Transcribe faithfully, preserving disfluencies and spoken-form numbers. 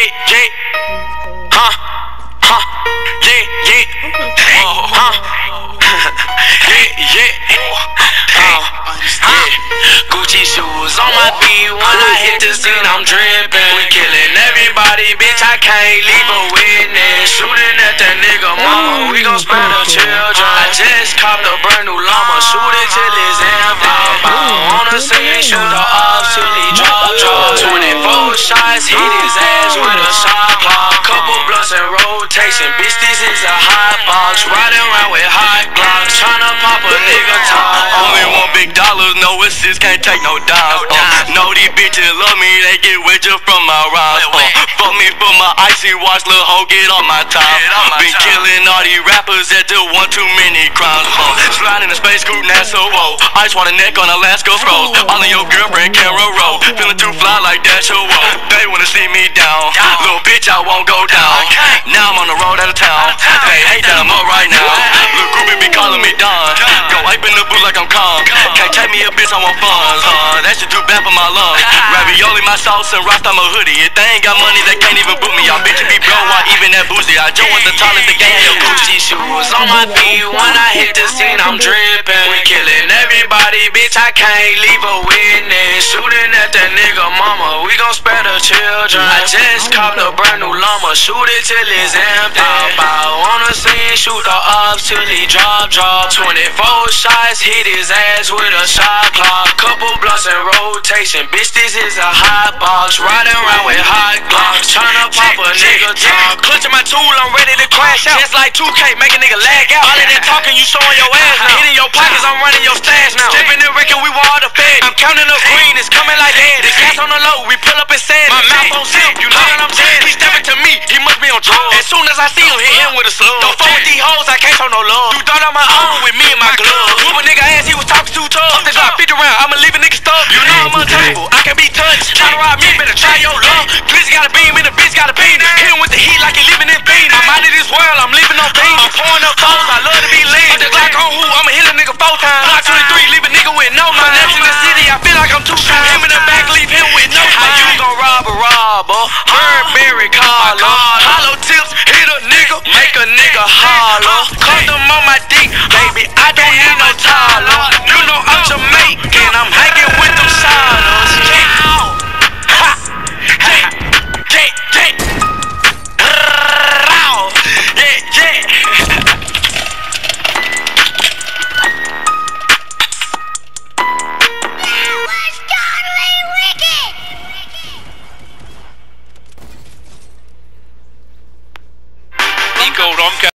yeah. Huh? Huh? Yeah, yeah. Oh, huh? Yeah, yeah. Oh, yeah. Gucci shoes on my feet. When I hit the scene, I'm dripping. We killing everybody, bitch. I can't leave a witness. Shooting at that nigga mama. We gon' spare the children. I just copped a brand new llama. Shoot it till it's empty. On the scene, shoot her off till he drop, drop. twenty-four shots, hit his ass with a shot clock. Couple blunts in rotation. Bitch, this is a hot box. Riding around with hot glocks. Tryna pop a nigga top. Only one big dollar, no assist, can't take no dimes. Uh, know these bitches love me, they get with you from my rhymes. Uh, fuck me for my icy watch, little hoe get on my top. Been killing all these rappers that do one too many crimes. Uh, sliding in space coupe, NASA, whoa. Ice water neck on Alaska froze. All of your girlfriend camera roll. Feeling too fly like that, so whoa. They wanna see me down. Little bitch, I won't go down. Now I'm on the road out of town. They hate that I'm up right now. Little groupie be calling me Don. Go ape in the booth like I'm calm. Can't take me a bitch, I want funds. Uh, that shit too bad for my lungs. Ravioli, my sauce, and Rasta, my hoodie. If they ain't got money, they can't even book me. Y'all bitches be broke, why even that boozy? I just want the tallest, the gang. Gucci shoes on my feet. When I hit the scene, I'm dripping. We killing everybody, bitch. I can't leave a witness. Shooting at that nigga mama. We gon' spare the children. I just copped a brand new llama. Shoot it till it's empty. Bow on the scene, shoot the ups till he drop, drop. twenty-four shots, hit his ass with a shot clock. Couple blunts in rotation. Bitch, this is a hot box. Riding around with hot glocks. Tryna pop a nigga top. Clutching my tool, I'm ready to crash out. Just like two K, make a nigga lag out. All of that talking, you showing your ass now. Hitting your pockets, I'm running your stash now. Stripping and wrecking, we want all the fed. I'm counting up green, it's coming like that. The gas on the low, we pull up and sand. My mouth on silk, you know that I'm dead. He stepping to me, he must be on drugs. As soon as I see him, hit him with a slug. Don't fuck with these hoes, I can't show no love. Do thought on my own with me and my glove. Whoop a nigga ass, he was talking too tough. Up the drop, fifty round, I'ma leave a nigga stuck. You know I'm untouchable, I can be touched. Try to rob me, better try your luck. Glizzy got a beam and the bitch got a beam. Hit him with the heat like he living in Phoenix. I'm out of this world, I'm leaving no beans. I'm pouring up foes, I love to be lean. Up the Glock on who, I'ma hit a nigga four times. Block twenty-three, leave a nigga with no money. Next in the city, I feel like I'm too shy. Him in the back, leave him with no money. How you gon' rob a robber? Burberry collar. Hollow tips, hit a nigga, make a nigga holler. Custom on my dick, baby, I don't need no taller. You know I'm Jamaican, I'm hanging with them sailors. Yeah, ha, yeah, yeah, yeah. Yeah, yeah. Nico Romka.